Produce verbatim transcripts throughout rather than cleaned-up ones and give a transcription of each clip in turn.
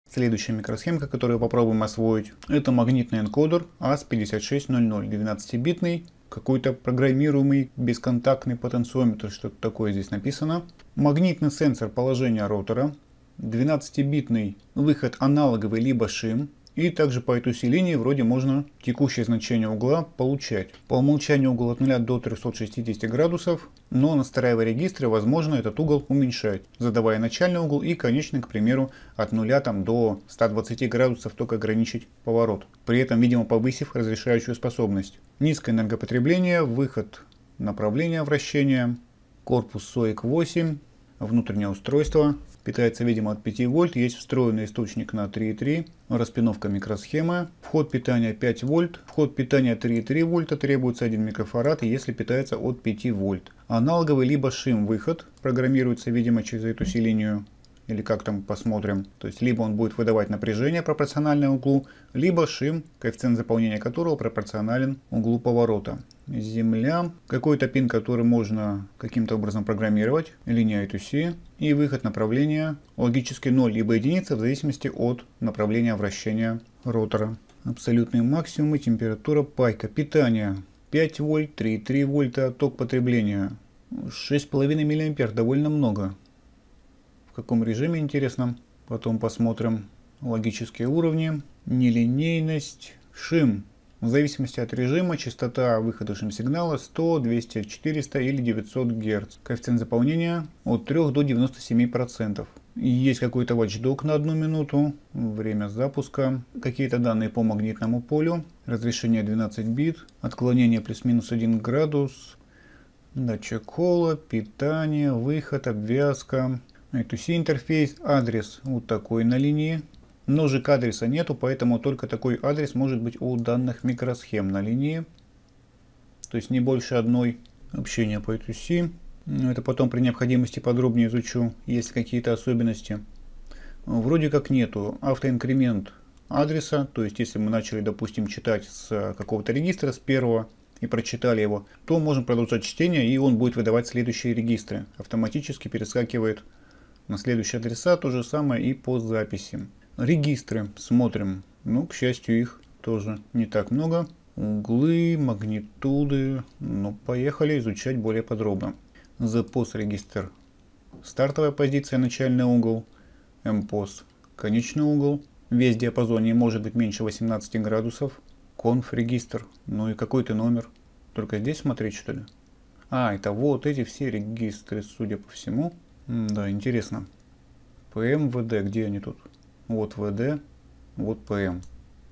Следующая микросхемка, которую попробуем освоить, это магнитный энкодер а эс пятьдесят шесть ноль ноль, двенадцатибитный, какой-то программируемый бесконтактный потенциометр, что-то такое здесь написано. Магнитный сенсор положения ротора, двенадцатибитный выход аналоговый либо шим. И также по этой линии вроде можно текущее значение угла получать. По умолчанию угол от нуля до трёхсот шестидесяти градусов, но настраивая регистры, возможно этот угол уменьшать, задавая начальный угол и конечный, к примеру, от нуля там, до ста двадцати градусов только ограничить поворот. При этом, видимо, повысив разрешающую способность. Низкое энергопотребление, выход направления вращения, корпус соик восемь, внутреннее устройство. Питается, видимо, от пяти вольт, есть встроенный источник на три и три, распиновка микросхемы, вход питания пять вольт, вход питания три и три вольта, требуется один микрофарад, если питается от пяти вольт. Аналоговый либо шим выход, программируется, видимо, через эту линию, или как там посмотрим. То есть, либо он будет выдавать напряжение пропорциональное углу, либо шим, коэффициент заполнения которого пропорционален углу поворота. Земля, какой-то пин, который можно каким-то образом программировать, линия эй ту си, и выход направления логически ноль либо единица в зависимости от направления вращения ротора. Абсолютные максимумы, температура, пайка, питание пять вольт, три и три вольта, ток потребления шесть и пять миллиампер, довольно много. В каком режиме, интересно, потом посмотрим. Логические уровни, нелинейность, шим. В зависимости от режима, частота выхода шим-сигнала сто, двести, четыреста или девятьсот герц. Коэффициент заполнения от трёх до девяноста семи процентов. Есть какой-то watchdog на одну минуту, время запуска, какие-то данные по магнитному полю, разрешение двенадцать бит, отклонение плюс-минус один градус, датчик холла, питание, выход, обвязка, эй ту си интерфейс, адрес вот такой на линии. Ножек адреса нету, поэтому только такой адрес может быть у данных микросхем на линии. То есть не больше одной. Общение по эй ту си. Это потом при необходимости подробнее изучу, есть какие-то особенности. Вроде как нету. Автоинкремент адреса. То есть если мы начали, допустим, читать с какого-то регистра, с первого, и прочитали его, то можем продолжать чтение, и он будет выдавать следующие регистры. Автоматически перескакивает на следующие адреса. То же самое и по записи. Регистры смотрим, ну, к счастью, их тоже не так много. Углы, магнитуды, ну, поехали изучать более подробно. зэ пос регистр, стартовая позиция, начальный угол, эм пос, конечный угол, весь диапазон не может быть меньше восемнадцати градусов, конф регистр, ну и какой-то номер, только здесь смотреть, что ли? А, это вот эти все регистры, судя по всему. М да, интересно. пэ эм, вэ дэ, где они тут? Вот вэ дэ, вот пэ эм.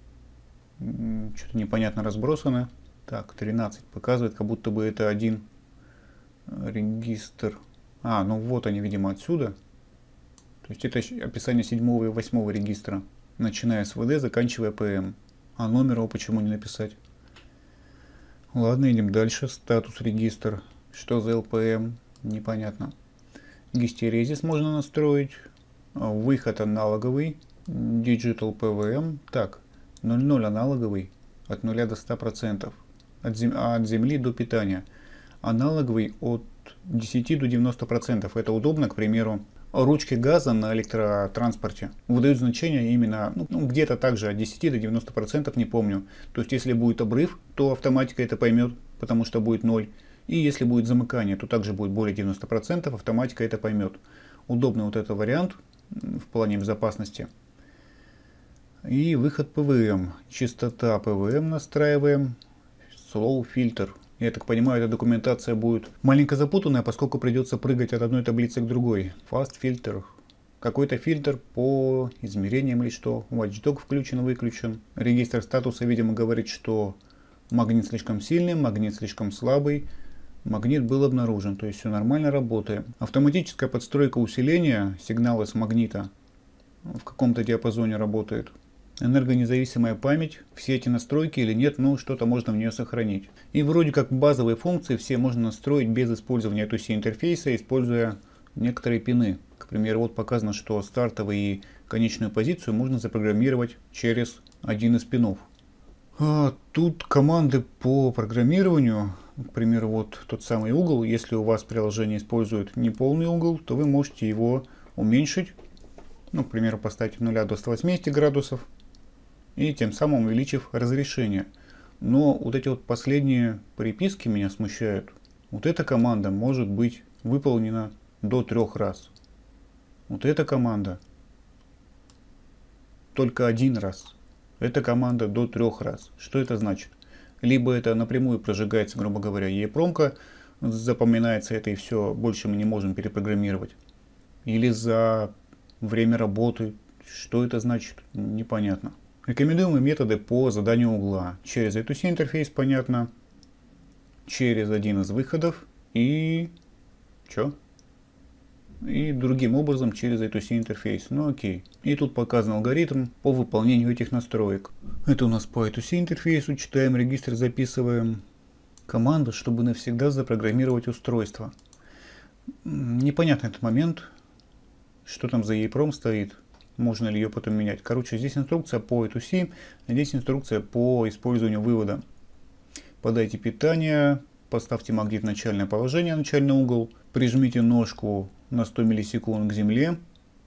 Что-то непонятно разбросаны. Так, тринадцать показывает, как будто бы это один регистр. А, ну вот они, видимо, отсюда. То есть это описание седьмого и восьмого регистра, начиная с вэ дэ, заканчивая пэ эм. А номер его почему не написать? Ладно, идем дальше. Статус регистр. Что за эл пэ эм? Непонятно. Гистерезис можно настроить. Выход аналоговый. Digital пи ви эм. Так, ноль ноль аналоговый. От нуля до ста процентов. От, зем... от земли до питания. Аналоговый от десяти до девяноста процентов. Это удобно, к примеру, ручки газа на электротранспорте выдают значение именно, ну, где-то также от десяти до девяноста процентов, не помню. То есть если будет обрыв, то автоматика это поймет, потому что будет ноль. И если будет замыкание, то также будет более девяноста процентов, автоматика это поймет. Удобный вот этот вариант в плане безопасности. И выход пи ви эм. Частота пи ви эм настраиваем. Slow фильтр. Я так понимаю, эта документация будет маленько запутанная, поскольку придется прыгать от одной таблицы к другой. Fast фильтр. Какой-то фильтр по измерениям или что. Watchdog включен, выключен. Регистр статуса, видимо, говорит, что магнит слишком сильный, магнит слишком слабый. Магнит был обнаружен, то есть все нормально работает. Автоматическая подстройка усиления сигнала с магнита в каком-то диапазоне работает. Энергонезависимая память, все эти настройки или нет, ну что-то можно в нее сохранить. И вроде как базовые функции все можно настроить без использования эй ту си интерфейса, используя некоторые пины. К примеру, вот показано, что стартовую и конечную позицию можно запрограммировать через один из пинов. А тут команды по программированию, к примеру, вот тот самый угол, если у вас приложение использует неполный угол, то вы можете его уменьшить Ну, к примеру, поставить от нуля до ста восьмидесяти градусов. И тем самым увеличив разрешение. Но вот эти вот последние приписки меня смущают. Вот эта команда может быть выполнена до трех раз. Вот эта команда только один раз. Эта команда до трех раз. Что это значит? Либо это напрямую прожигается, грубо говоря, EEPROM-ка, запоминается это и все, больше мы не можем перепрограммировать. Или за время работы. Что это значит? Непонятно. Рекомендуемые методы по заданию угла. Через эй ту си интерфейс, понятно. Через один из выходов. И... Чё? И другим образом через эй ту си интерфейс. Ну окей. И тут показан алгоритм по выполнению этих настроек. Это у нас по эй ту си интерфейсу. Читаем регистр, записываем. Команда, чтобы навсегда запрограммировать устройство. Непонятный этот момент. Что там за EEPROM стоит. Можно ли ее потом менять. Короче, здесь инструкция по эй ту си. Здесь инструкция по использованию вывода. Подайте питание. Поставьте магнит в начальное положение, начальный угол. Прижмите ножку на сто миллисекунд к земле.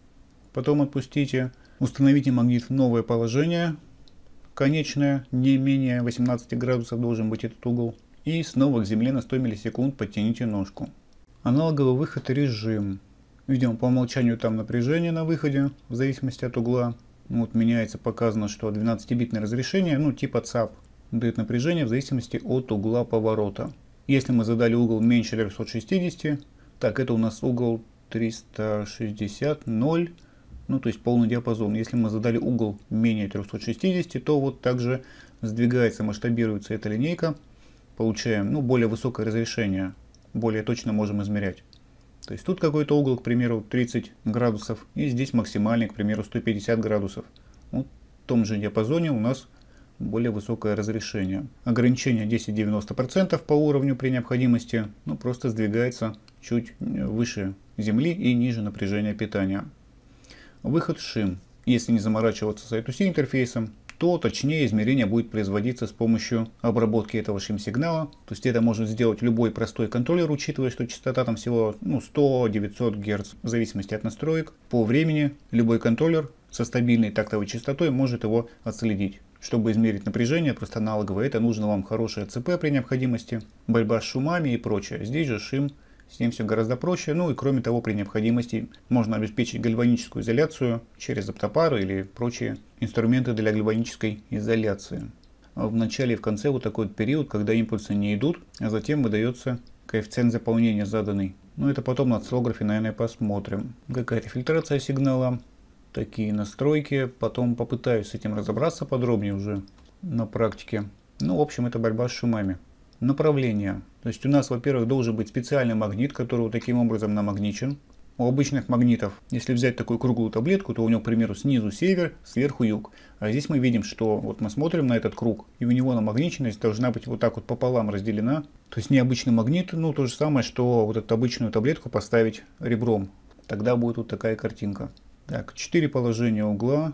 Потом отпустите. Установите магнит в новое положение. Конечное, не менее восемнадцати градусов должен быть этот угол. И снова к земле на сто миллисекунд подтяните ножку. Аналоговый выход и режим. Видим по умолчанию там напряжение на выходе, в зависимости от угла. Вот меняется, показано, что двенадцатибитное разрешение, ну типа ЦАП, дает напряжение в зависимости от угла поворота. Если мы задали угол меньше трёхсот шестидесяти, так это у нас угол триста шестьдесят, ноль, ну то есть полный диапазон. Если мы задали угол менее трёхсот шестидесяти, то вот также сдвигается, масштабируется эта линейка. Получаем ну, более высокое разрешение, более точно можем измерять. То есть тут какой-то угол, к примеру, тридцать градусов, и здесь максимальный, к примеру, сто пятьдесят градусов. Вот в том же диапазоне у нас более высокое разрешение. Ограничение десять девяносто процентов по уровню при необходимости, ну просто сдвигается чуть выше земли и ниже напряжения питания. Выход шим. Если не заморачиваться с эй ту си интерфейсом, то точнее измерение будет производиться с помощью обработки этого шим-сигнала. То есть это может сделать любой простой контроллер, учитывая, что частота там всего ну, сто — девятьсот герц, в зависимости от настроек. По времени любой контроллер со стабильной тактовой частотой может его отследить. Чтобы измерить напряжение, просто аналоговое, это нужно вам хорошее ЦП при необходимости, борьба с шумами и прочее. Здесь же шим, с ним все гораздо проще. Ну и кроме того, при необходимости можно обеспечить гальваническую изоляцию через оптопары или прочие инструменты для гальванической изоляции. В начале и в конце вот такой вот период, когда импульсы не идут, а затем выдается коэффициент заполнения заданный. Ну это потом на осциллографе, наверное, посмотрим. Какая-то фильтрация сигнала, такие настройки. Потом попытаюсь с этим разобраться подробнее уже на практике. Ну, в общем, это борьба с шумами. Направление. То есть у нас, во-первых, должен быть специальный магнит, который вот таким образом намагничен. У обычных магнитов, если взять такую круглую таблетку, то у него, к примеру, снизу север, сверху юг. А здесь мы видим, что вот мы смотрим на этот круг, и у него намагниченность должна быть вот так вот пополам разделена. То есть необычный магнит, ну то же самое, что вот эту обычную таблетку поставить ребром. Тогда будет вот такая картинка. Так, четыре положения угла.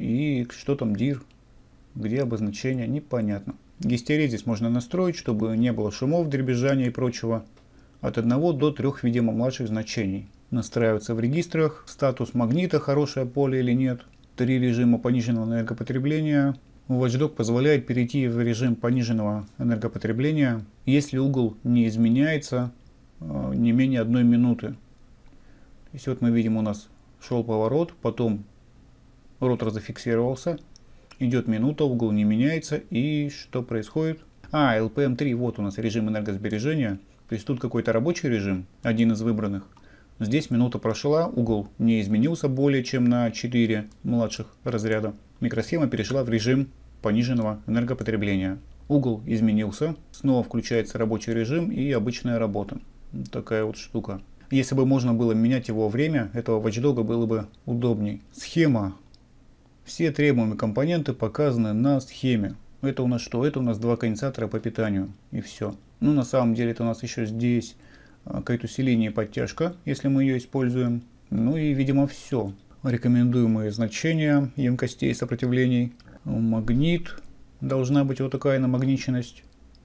И что там дир? Где обозначение? Непонятно. Гистерезис можно настроить, чтобы не было шумов, дребезжания и прочего. От одного до трёх, видимо, младших значений. Настраивается в регистрах. Статус магнита, хорошее поле или нет. Три режима пониженного энергопотребления. Watchdog позволяет перейти в режим пониженного энергопотребления, если угол не изменяется не менее одной минуты. То есть вот мы видим, у нас шел поворот, потом ротор зафиксировался. Идет минута, угол не меняется. И что происходит? А, эл пи эм три, вот у нас режим энергосбережения. То есть тут какой-то рабочий режим, один из выбранных. Здесь минута прошла, угол не изменился более чем на четыре младших разряда. Микросхема перешла в режим пониженного энергопотребления. Угол изменился, снова включается рабочий режим и обычная работа. Вот такая вот штука. Если бы можно было менять его время, этого Watchdog было бы удобней. Схема. Все требуемые компоненты показаны на схеме. Это у нас что? Это у нас два конденсатора по питанию. И все. Ну, на самом деле, это у нас еще здесь какая-то усиление и подтяжка, если мы ее используем. Ну и, видимо, все. Рекомендуемые значения емкостей и сопротивлений. Магнит. Должна быть вот такая намагниченность.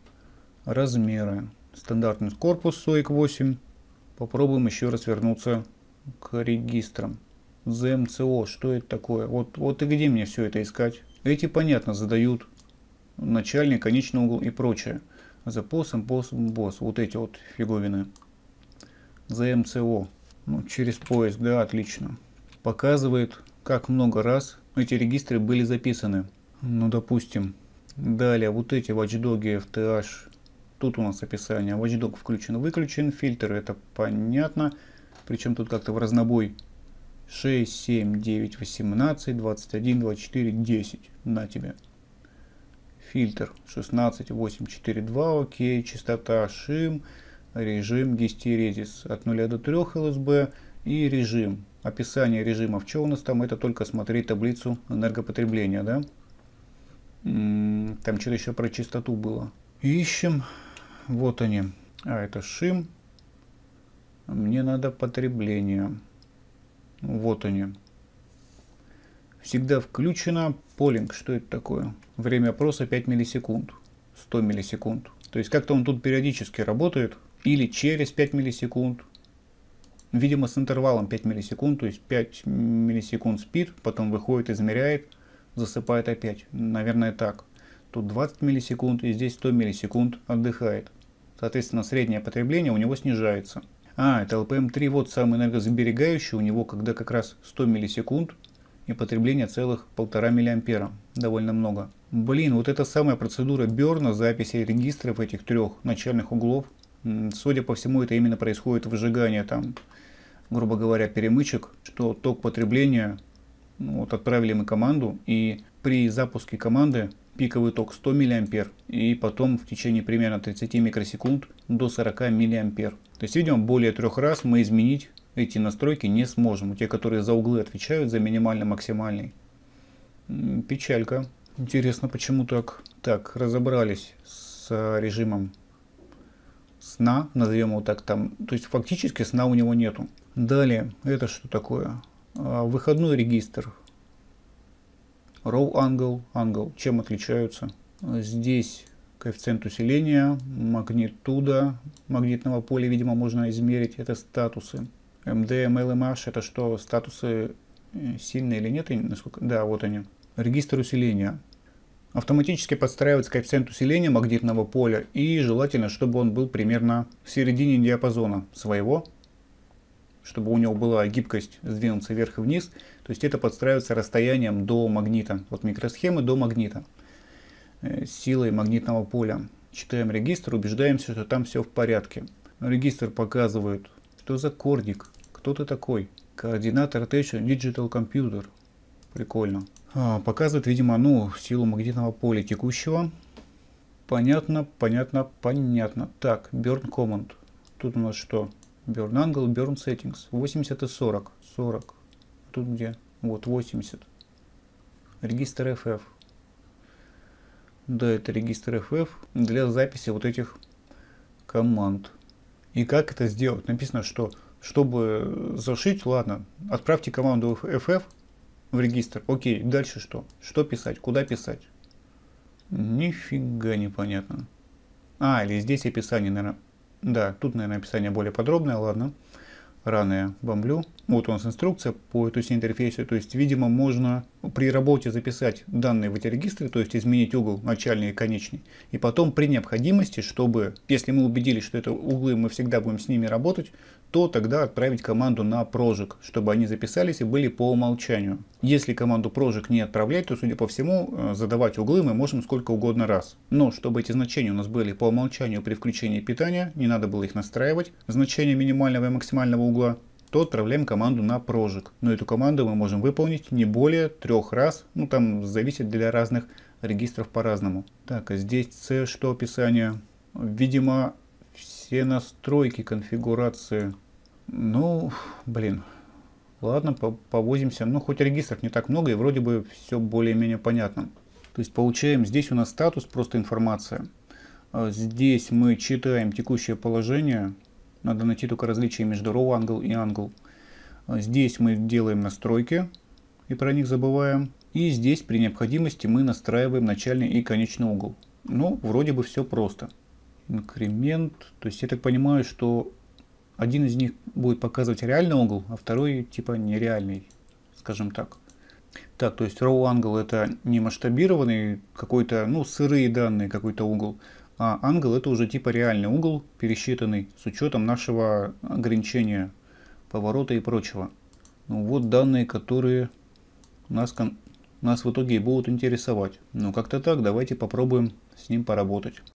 Размеры. Стандартный корпус соик восемь. Попробуем еще раз вернуться к регистрам. зет эм си о, что это такое? Вот, вот и где мне все это искать? Эти, понятно, задают начальный, конечный угол и прочее. The pos, impos, boss. Вот эти вот фиговины. зет эм си о. Ну, через поиск, да, отлично. Показывает, как много раз эти регистры были записаны. Ну, допустим. Далее, вот эти watchdog, эф ти эйч. Тут у нас описание. Watchdog включен-выключен. Фильтр, это понятно. Причем тут как-то в разнобой. шесть, семь, девять, восемнадцать, двадцать один, двадцать четыре, десять. На тебе. Фильтр шестнадцать, восемь, четыре, два. Окей. Частота шим. Режим гистерезис от нуля до трёх эл эс би. И режим. Описание режимов. Что у нас там? Это только смотреть таблицу энергопотребления, да? Там что-то еще про частоту было. Ищем. Вот они. А, это шим. Мне надо потребление. Вот они. Всегда включено. Полинг. Что это такое? Время опроса пять миллисекунд. сто миллисекунд. То есть как-то он тут периодически работает. Или через пять миллисекунд. Видимо, с интервалом пять миллисекунд. То есть пять миллисекунд спит. Потом выходит, измеряет. Засыпает опять. Наверное, так. Тут двадцать миллисекунд. И здесь сто миллисекунд отдыхает. Соответственно, среднее потребление у него снижается. А, это эл пи эм три, вот самый энергосберегающий у него, когда как раз сто миллисекунд и потребление целых полтора миллиампера. Довольно много. Блин, вот эта самая процедура берна, записи регистров этих трех начальных углов. Судя по всему, это именно происходит выжигание там, грубо говоря, перемычек, что ток потребления, ну, вот отправили мы команду, и при запуске команды пиковый ток сто миллиампер, и потом в течение примерно тридцати микросекунд до сорока миллиампер. То есть, видимо, более трех раз мы изменить эти настройки не сможем. Те, которые за углы отвечают, за минимально-максимальный. Печалька. Интересно, почему так? Так, разобрались с режимом сна, назовем его так там. То есть, фактически сна у него нету. Далее, это что такое? Выходной регистр. Row angle, angle. Чем отличаются? Здесь коэффициент усиления, магнитуда магнитного поля, видимо, можно измерить. Это статусы. эм ди, эм эл, эм эйч, это что? Статусы сильные или нет? Насколько? Да, вот они. Регистр усиления. Автоматически подстраивается коэффициент усиления магнитного поля, и желательно, чтобы он был примерно в середине диапазона своего, чтобы у него была гибкость сдвинуться вверх и вниз. То есть это подстраивается расстоянием до магнита, от микросхемы до магнита, силой магнитного поля. Читаем регистр, убеждаемся, что там все в порядке. Регистр показывает, что за кордик, кто ты такой. Координатор Rotation Digital Computer. Прикольно. А, показывает, видимо, ну, силу магнитного поля текущего. Понятно, понятно, понятно. Так, Burn Command. Тут у нас что? Burn Angle, Burn Settings. восемьдесят и сорок. сорок. Тут где? Вот, восемьдесят. Регистр эф эф. Да, это регистр эф эф для записи вот этих команд. И как это сделать? Написано, что чтобы зашить, ладно, отправьте команду эф эф в регистр. Окей, дальше что? Что писать? Куда писать? Нифига непонятно. А, или здесь описание, наверное. Да, тут, наверное, описание более подробное, ладно. Рано я бомблю. Вот у нас инструкция по этому интерфейсу. То есть, видимо, можно при работе записать данные в эти регистры, то есть изменить угол начальный и конечный. И потом при необходимости, чтобы, если мы убедились, что это углы, мы всегда будем с ними работать, то тогда отправить команду на прожиг, чтобы они записались и были по умолчанию. Если команду прожиг не отправлять, то, судя по всему, задавать углы мы можем сколько угодно раз. Но чтобы эти значения у нас были по умолчанию при включении питания, не надо было их настраивать, значение минимального и максимального угла, то отправляем команду на прожиг. Но эту команду мы можем выполнить не более трех раз, ну там зависит для разных регистров по-разному. Так, а здесь C, что описание? Видимо, все настройки конфигурации. Ну, блин, ладно, повозимся. Ну, хоть регистров не так много, и вроде бы все более-менее понятно. То есть получаем, здесь у нас статус, просто информация. Здесь мы читаем текущее положение. Надо найти только различие между row angle и angle. Здесь мы делаем настройки, и про них забываем. И здесь при необходимости мы настраиваем начальный и конечный угол. Ну, вроде бы все просто. Инкремент, то есть я так понимаю, что один из них будет показывать реальный угол, а второй типа нереальный. скажем так. Так, то есть raw angle это не масштабированный какой-то, ну, сырые данные, какой-то угол, а angle это уже типа реальный угол, пересчитанный с учетом нашего ограничения поворота и прочего. Ну, вот данные, которые нас, нас в итоге и будут интересовать. Ну, как-то так, давайте попробуем с ним поработать.